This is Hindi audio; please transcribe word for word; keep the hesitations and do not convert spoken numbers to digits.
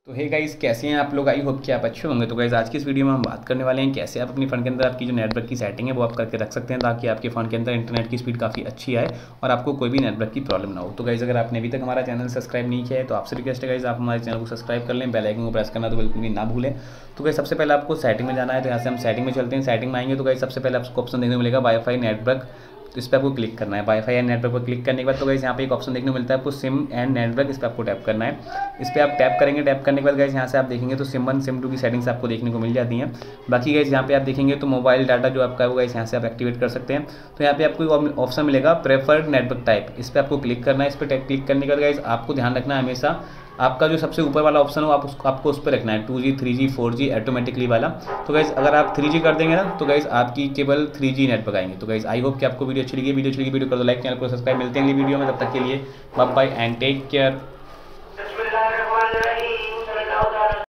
तो हे गाइस, कैसे हैं आप लोग। आई होप कि आप अच्छे होंगे। तो गाइस, आज की इस वीडियो में हम बात करने वाले हैं कैसे आप अपनी फ़ोन के अंदर आपकी जो नेटवर्क की सेटिंग है वो आप करके रख सकते हैं, ताकि आपके फ़ोन के अंदर इंटरनेट की स्पीड काफ़ी अच्छी आए और आपको कोई भी नेटवर्क की प्रॉब्लम ना हो। तो गाइस, अगर आपने अभी तक हमारा चैनल सब्सक्राइब नहीं किया है तो आपसे रिक्वेस्ट है गाइस, आप हमारे चैनल को सब्सक्राइब कर लें, बेल आइकन को प्रेस करना तो बिल्कुल भी ना भूलें। तो गाइस, सबसे पहले आपको सेटिंग में जाना है। तो यहाँ से हम सेटिंग में चलते हैं। सेटिंग में आएंगे तो गाइस, सबसे पहले आपको ऑप्शन देखने को मिलेगा वाईफाई नेटवर्क। तो इस पर आपको क्लिक करना है। वाईफाई एंड नेटवर्क पर क्लिक करने के बाद तो गाइस, यहाँ पे एक ऑप्शन देखने को मिलता है आपको सिम एंड नेटवर्क। इस पर आपको टैप करना है। इस पर आप टैप करेंगे। टैप करने के बाद गाइस, यहाँ से आप देखेंगे तो सिम वन सिम टू की सेटिंग्स आपको देखने को मिल जाती हैं। बाकी गाइस, यहाँ पे आप देखेंगे तो मोबाइल डाटा जो आपका है वो गाइस यहाँ से आप एक्टिवेट कर सकते हैं। तो यहाँ पे आपको ऑप्शन मिलेगा प्रेफर्ड नेटवर्क टाइप। इस पर आपको क्लिक करना है। इस पर क्लिक करने के बाद गाइस, आपको ध्यान रखना है हमेशा आपका जो सबसे ऊपर वाला ऑप्शन हो आप उसको आपको उस पर रखना है, two G three G four G automatically वाला। तो गाइस, अगर आप थ्री जी कर देंगे ना तो गाइस आपकी केवल थ्री जी नेटवर्क आएंगे। तो गाइस, आई होप कि आपको वीडियो अच्छी लगी। वीडियो अच्छी लगी वीडियो कर दो लाइक, चैनल को सब्सक्राइब। मिलते हैं अगली वीडियो में, तब तक के लिए bye bye and take care.